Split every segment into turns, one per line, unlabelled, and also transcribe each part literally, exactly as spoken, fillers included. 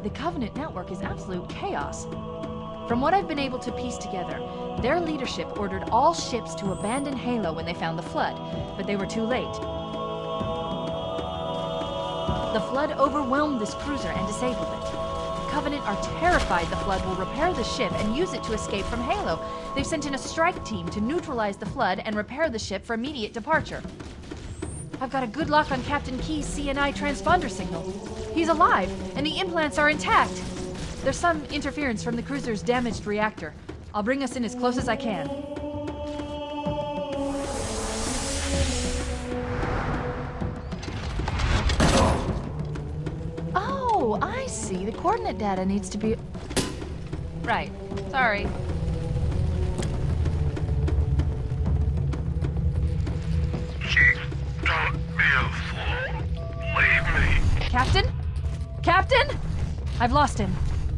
the Covenant network is absolute chaos. From what I've been able to piece together, their leadership ordered all ships to abandon Halo when they found the Flood, but they were too late. The Flood overwhelmed this cruiser and disabled it. The Covenant are terrified the Flood will repair the ship and use it to escape from Halo. They've sent in a strike team to neutralize the Flood and repair the ship for immediate departure. I've got a good lock on Captain Key's C N I transponder signal. He's alive, and the implants are intact. There's some interference from the cruiser's damaged reactor. I'll bring us in as close as I can. Oh, I see. The coordinate data needs to be... Right. Sorry.
Chief, don't be a fool. Leave me.
Captain? Captain? I've lost him.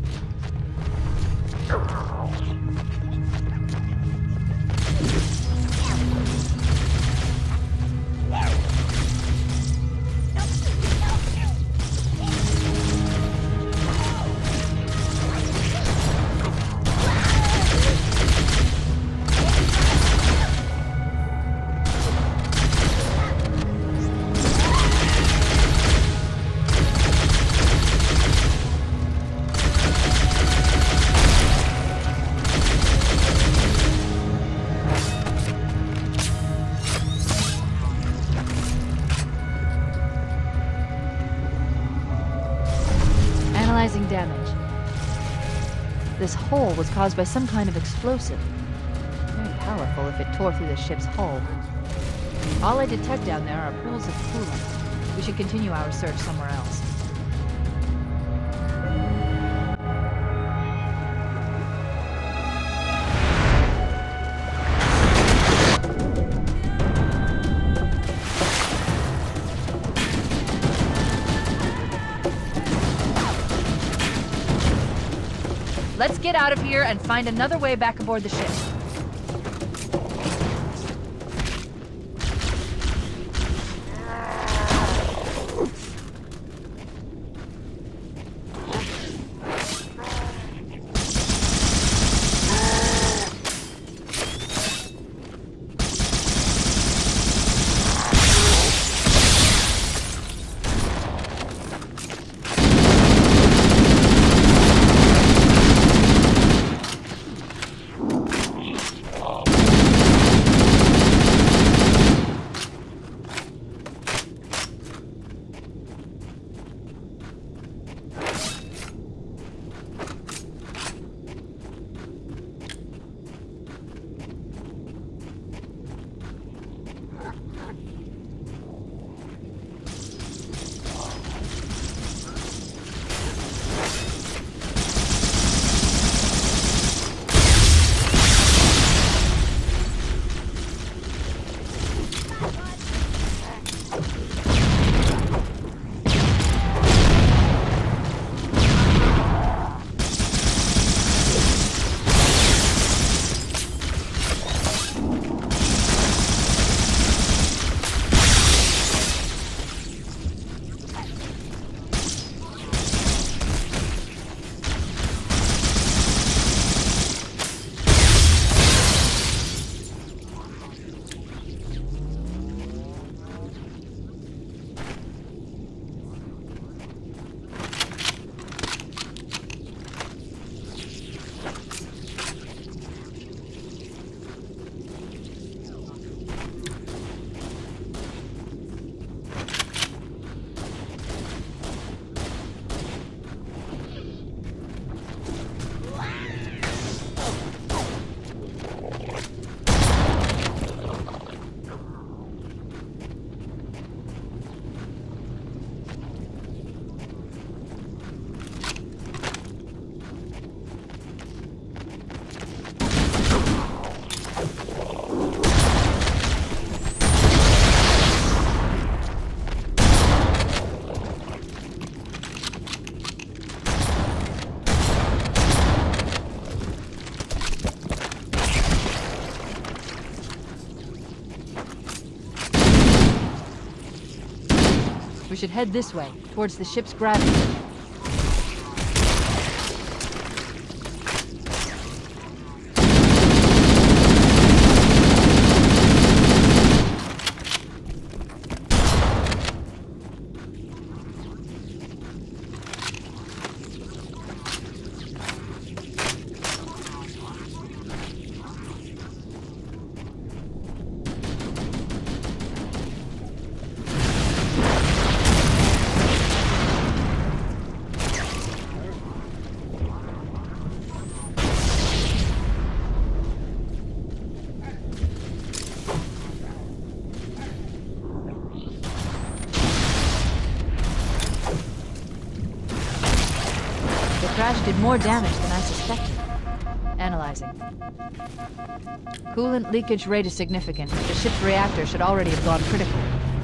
Analyzing damage. This hole was caused by some kind of explosive. Very powerful if it tore through the ship's hull. All I detect down there are pools of coolant. We should continue our search somewhere else. Let's get out of here and find another way back aboard the ship. We should head this way, towards the ship's gravity. The crash did more damage than I suspected. Analyzing. Coolant leakage rate is significant. The ship's reactor should already have gone critical.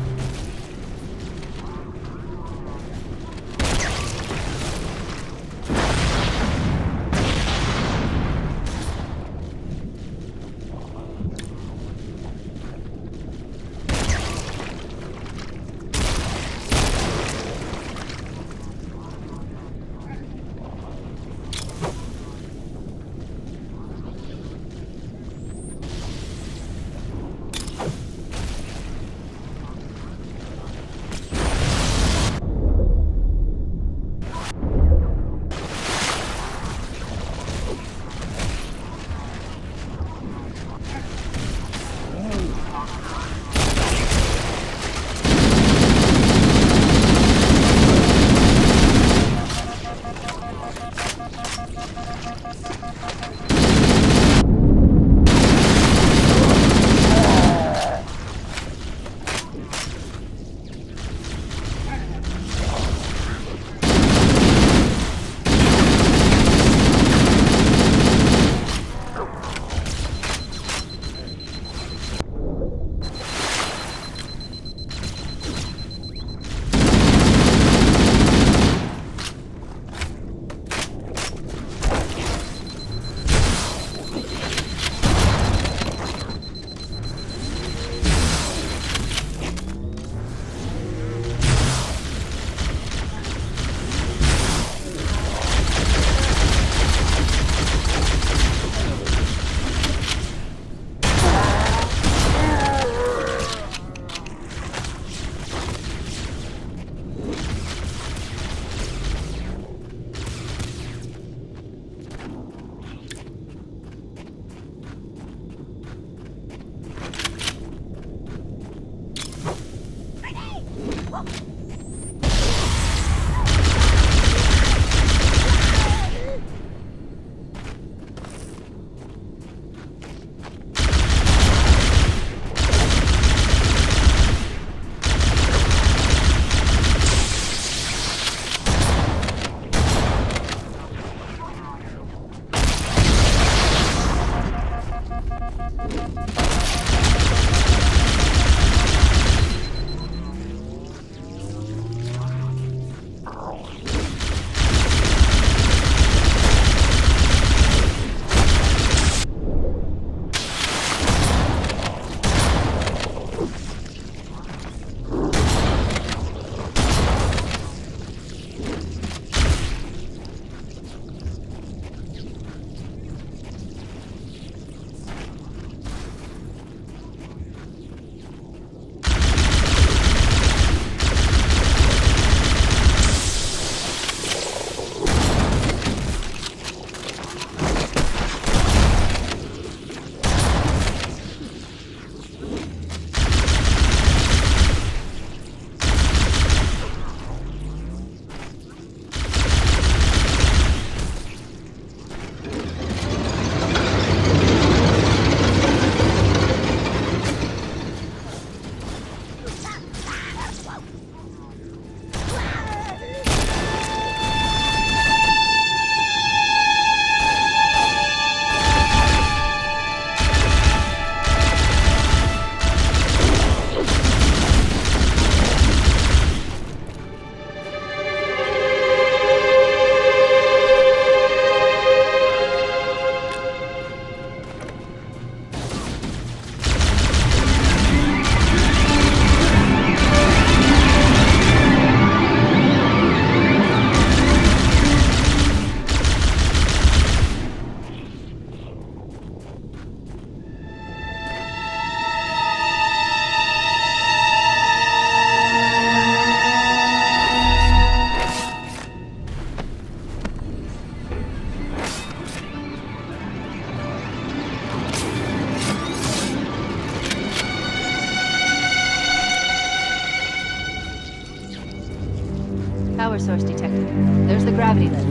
Power source detected. There's the gravity lift.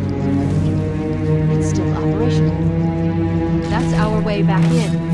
It's still operational. That's our way back in.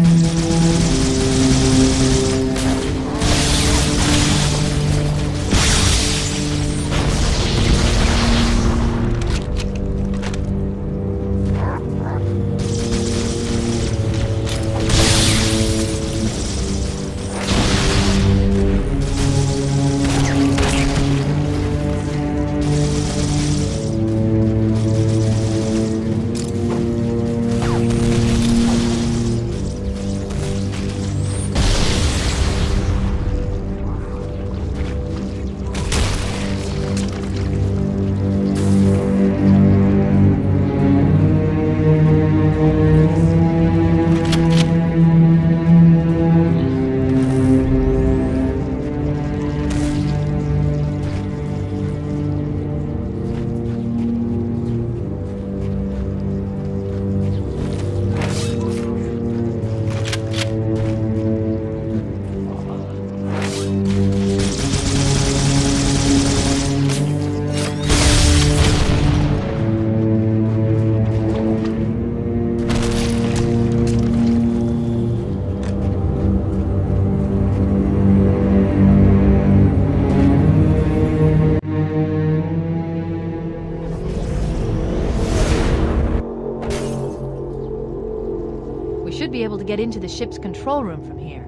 should be able to get into the ship's control room from here.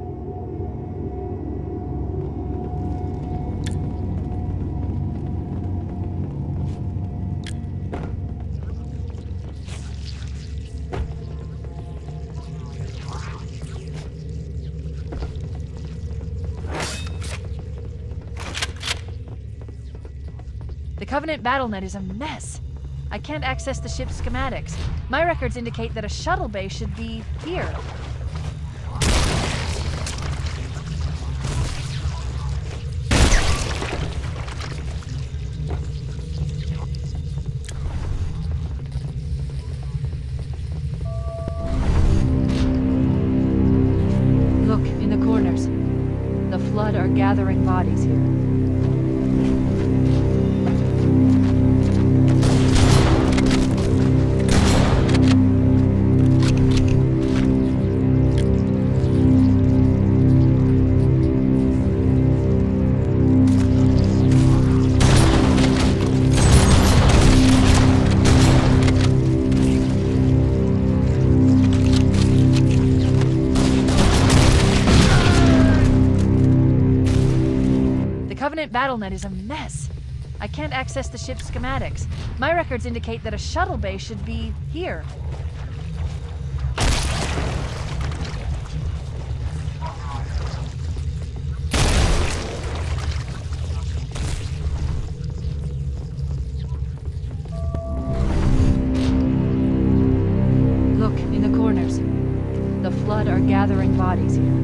The Covenant BattleNet is a mess. I can't access the ship's schematics. My records indicate that a shuttle bay should be here. Look, in the corners. The Flood are gathering bodies here. Covenant BattleNet is a mess. I can't access the ship's schematics. My records indicate that a shuttle bay should be here. Look, in the corners. The Flood are gathering bodies here.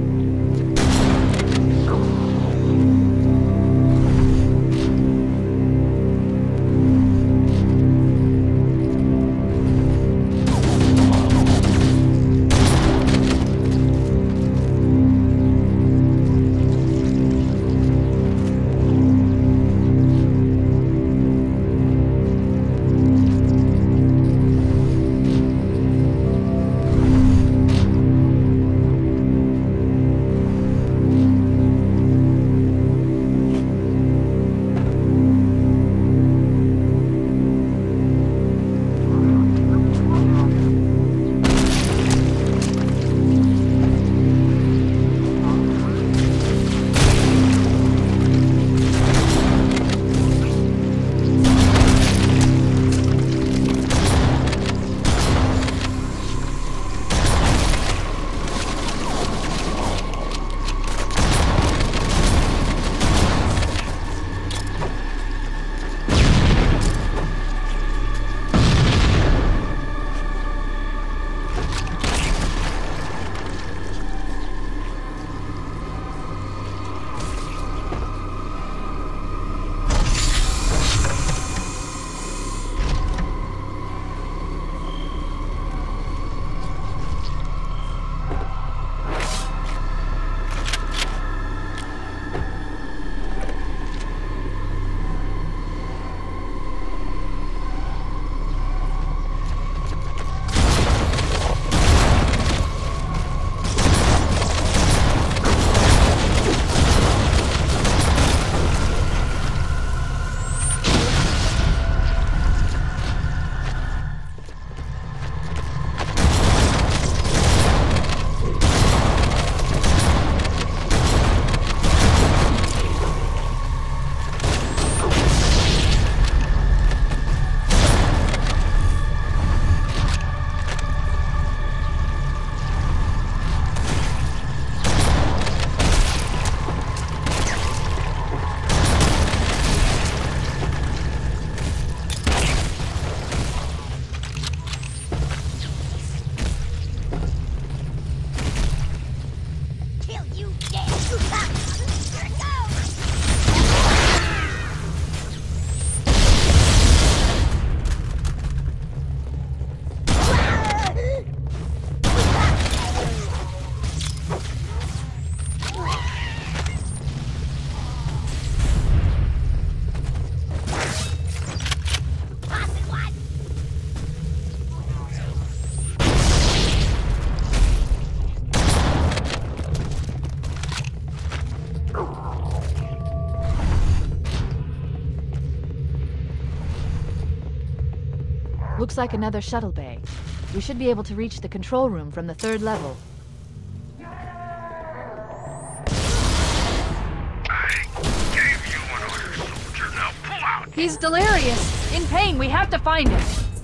Looks like another shuttle bay. We should be able to reach the control room from the third level.
I gave you an order, soldier. Now pull out!
He's delirious! In pain, we have to find him!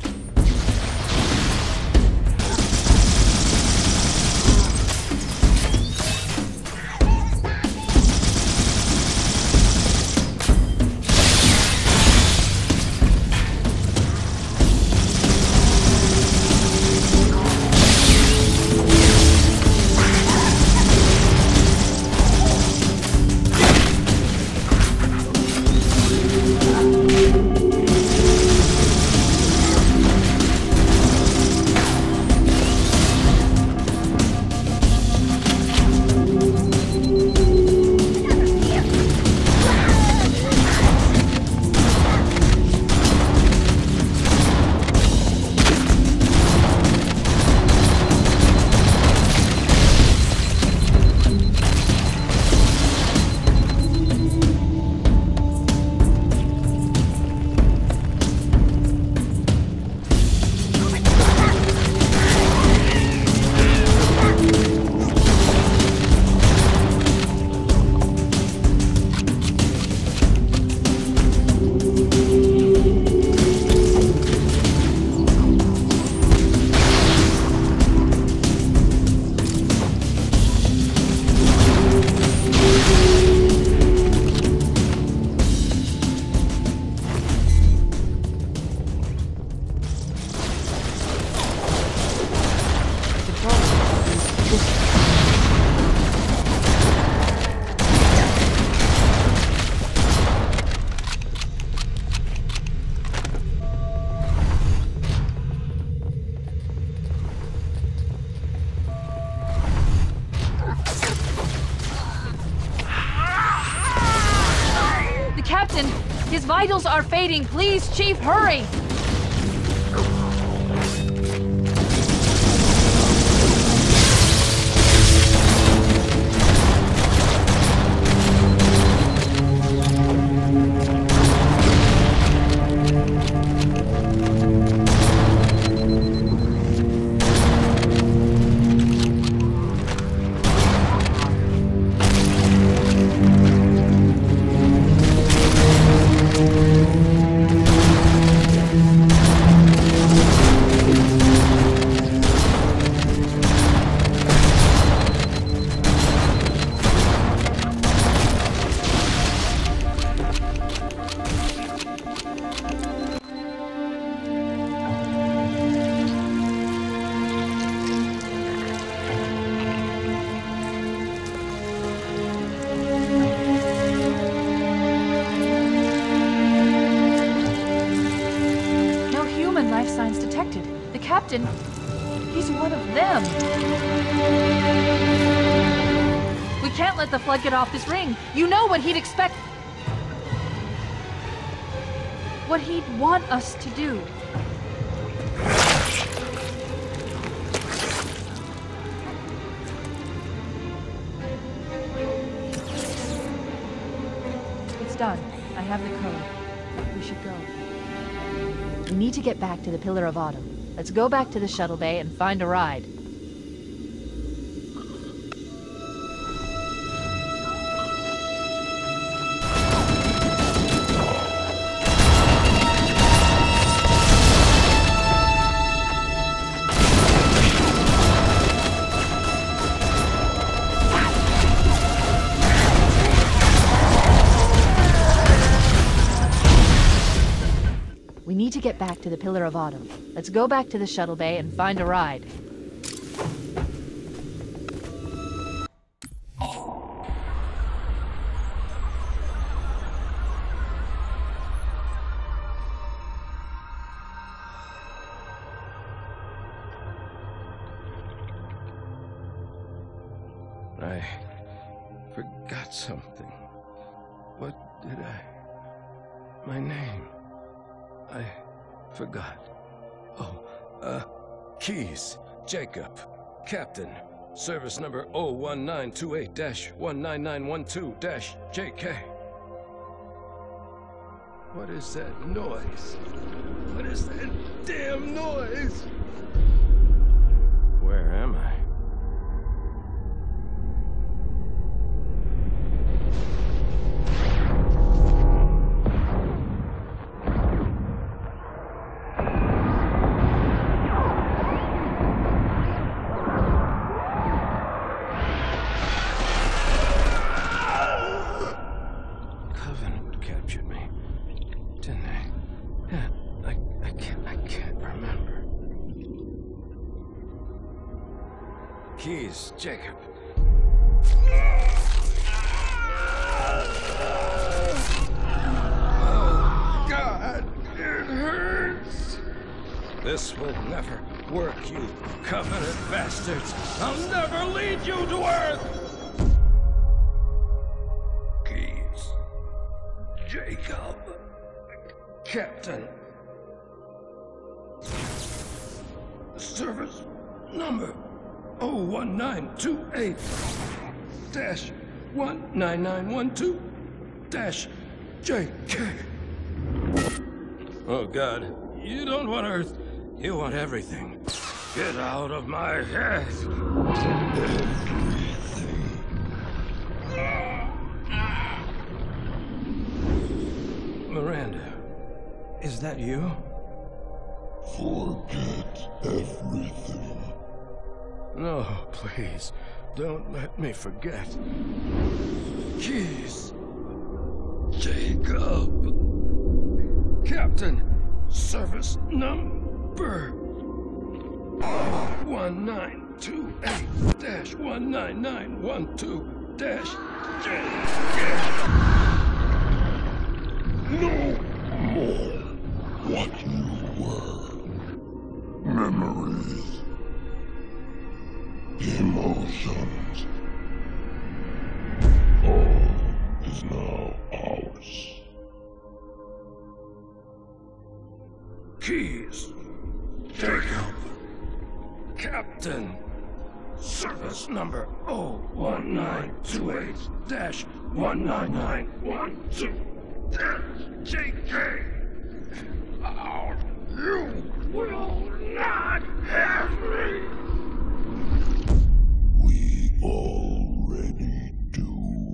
Captain, his vitals are fading. Please, Chief, hurry! Captain, he's one of them. We can't let the Flood get off this ring. You know what he'd expect. What he'd want us to do. It's done. I have the code. We should go. We need to get back to the Pillar of Autumn. Let's go back to the shuttle bay and find a ride. We need to get back to the Pillar of Autumn. Let's go back to the shuttle bay and find a ride.
I forgot something. What did I... My name... I forgot. Oh, uh, keys. Jacob. Captain. Service number zero one nine two eight dash one nine nine one two dash J K. What is that noise? What is that damn noise? Where am I? Covenant captured me, didn't they? Yeah, I, I can't, I can't remember. Keys, Jacob. Oh, God, it hurts. This will never work, you Covenant bastards. I'll never lead you to Earth. Keys, Jacob, Captain. Service number oh one nine two eight dash one nine nine one two dash J K. Oh God, you don't want Earth, you want everything. Get out of my head. Miranda, is that you?
Forget everything.
No, please, don't let me forget. Keys. Jacob. Captain, service number one nine two eight dash one nine nine one two dash J K.
No more what you were. Memories. Emotions. All is now ours.
Keys. Jacob. Captain. Service number oh one nine two eight dash one nine nine one two dash J K. Oh, you will not have me.
We already do.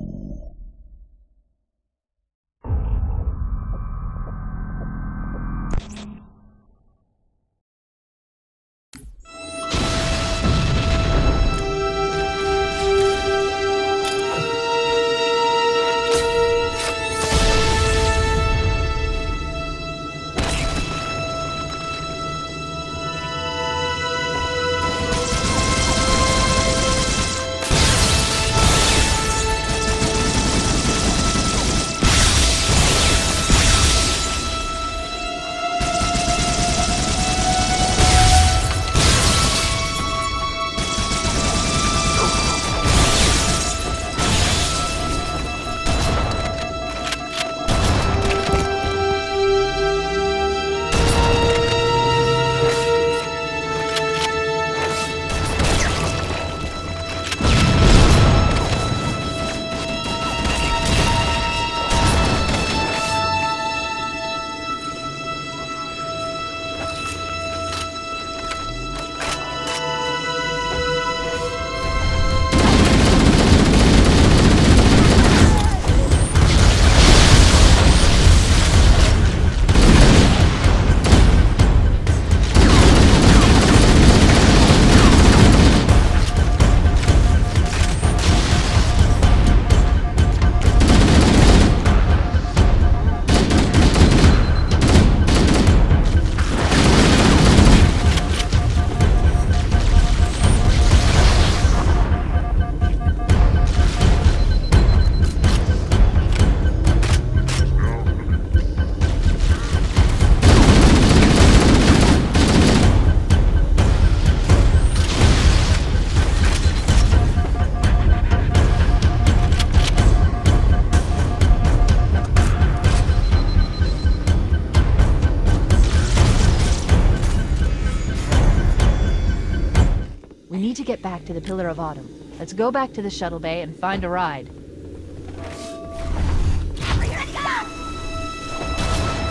need to get back to the Pillar of Autumn. Let's go back to the shuttle bay and find a ride.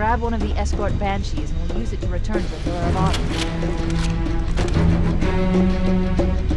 grab one of the escort banshees and we'll use it to return to the Pillar of Honor.